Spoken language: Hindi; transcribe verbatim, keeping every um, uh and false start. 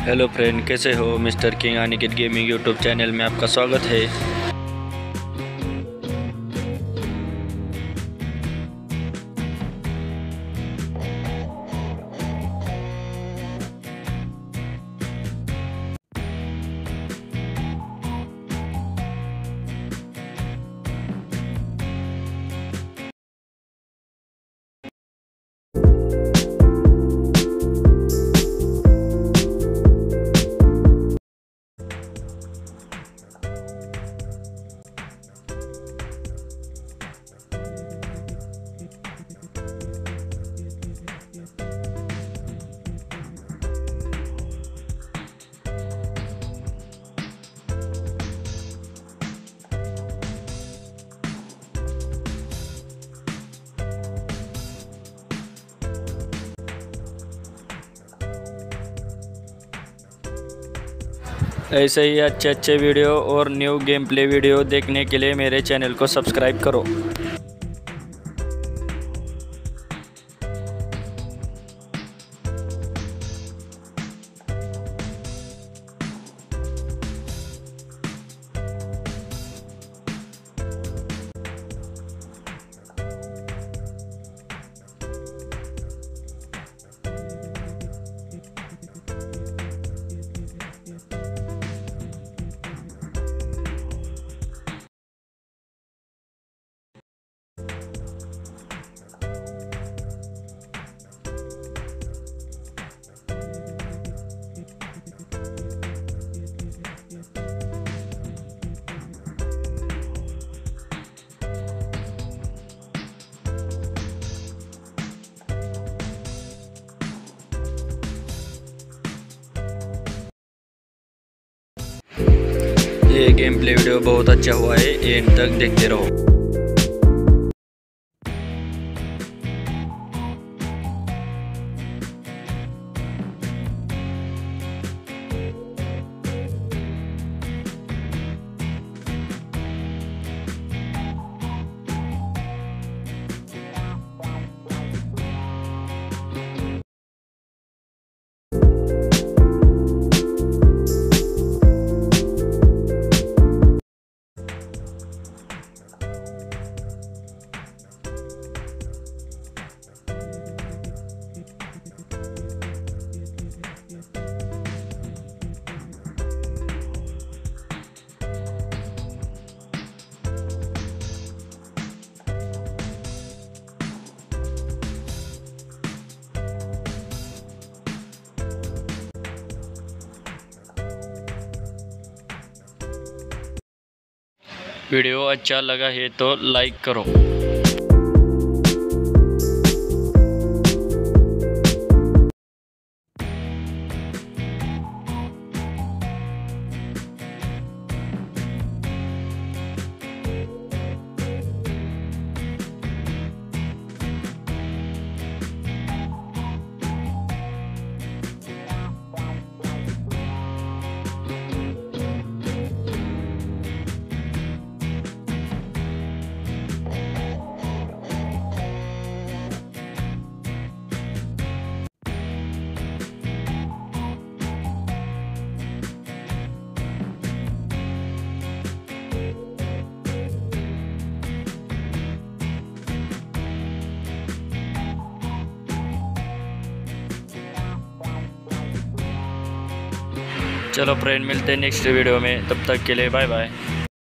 हेलो फ्रेंड, कैसे हो। Mister King Aniket gaming YouTube channel में आपका स्वागत है। ऐसे ही अच्छे अच्छे वीडियो और न्यू गेम प्ले वीडियो देखने के लिए मेरे चैनल को सब्सक्राइब करो। ये गेम प्ले वीडियो बहुत अच्छा हुआ है, एंड तक देखते रहो। वीडियो अच्छा लगा है तो लाइक करो। चलो फ्रेंड, मिलते हैं नेक्स्ट वीडियो में। तब तक के लिए बाय बाय।